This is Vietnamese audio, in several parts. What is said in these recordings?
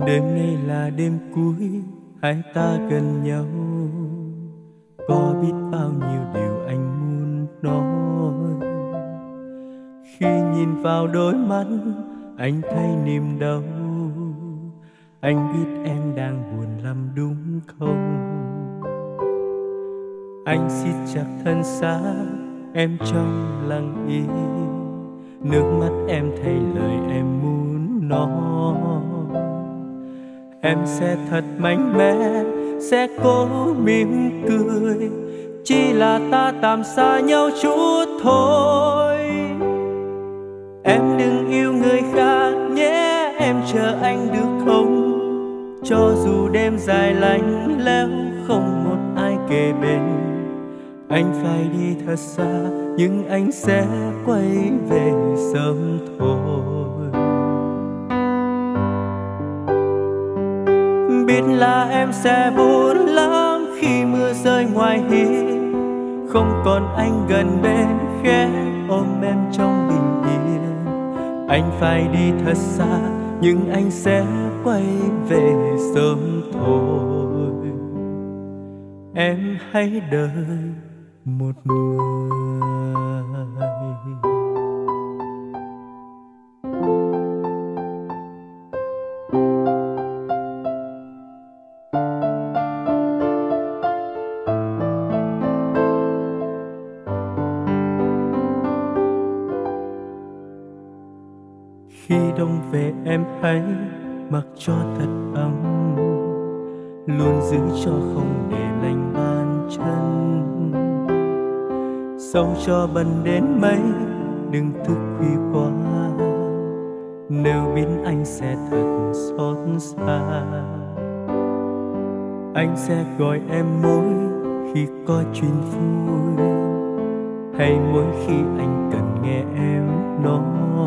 Đêm nay là đêm cuối, hai ta gần nhau. Có biết bao nhiêu điều anh muốn nói. Khi nhìn vào đôi mắt, anh thấy niềm đau. Anh biết em đang buồn lắm đúng không? Anh siết chặt thân xác, em trong lặng im. Nước mắt em thay lời em muốn nói. Em sẽ thật mạnh mẽ, sẽ cố mỉm cười. Chỉ là ta tạm xa nhau chút thôi. Em đừng yêu người khác nhé, em chờ anh được không? Cho dù đêm dài lạnh lẽo không một ai kề bên, anh phải đi thật xa nhưng anh sẽ quay về sớm thôi. Biết là em sẽ buồn lắm khi mưa rơi ngoài hiên, không còn anh gần bên khẽ ôm em trong bình yên. Anh phải đi thật xa nhưng anh sẽ quay về sớm thôi. Em hãy đợi một người. Khi đông về em hãy mặc cho thật ấm, luôn giữ cho không để lạnh bàn chân. Dẫu cho bận đến mấy đừng thức khuya quá, nếu biết anh sẽ thật xót xa. Anh sẽ gọi em mỗi khi có chuyện vui, hay mỗi khi anh cần nghe em nói.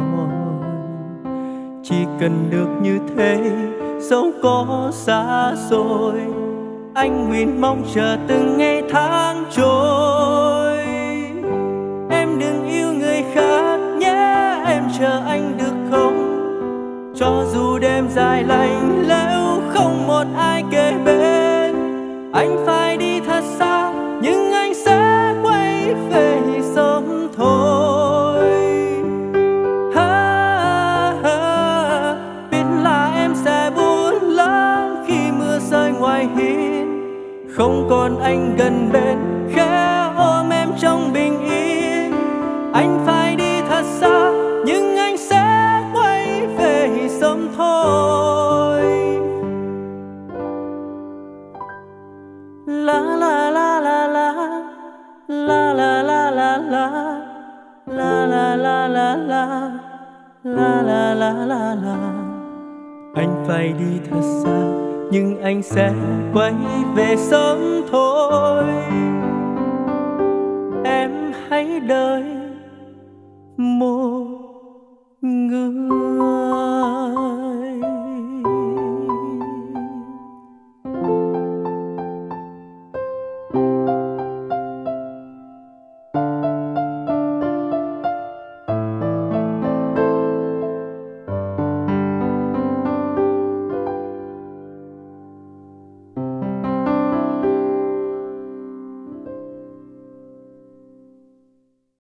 Chỉ cần được như thế, dẫu có xa xôi, anh nguyện mong chờ từng ngày tháng trôi. Em đừng yêu người khác nhé, em chờ anh được không? Cho dù đêm dài lạnh lẽo không một ai kề bên, anh phải đi thật xa nhưng anh sẽ quay về sớm thôi. Biết là em sẽ buồn lắm khi mưa rơi ngoài hiên, không còn anh gần bên khẽ ôm em trong bình yên. Anh phải đi thật xa nhưng anh sẽ quay về sớm thôi. La la la la la la la la la la la la la la la la la la la. Anh phải đi thật xa nhưng anh sẽ quay về sớm thôi. Em hãy đợi một người.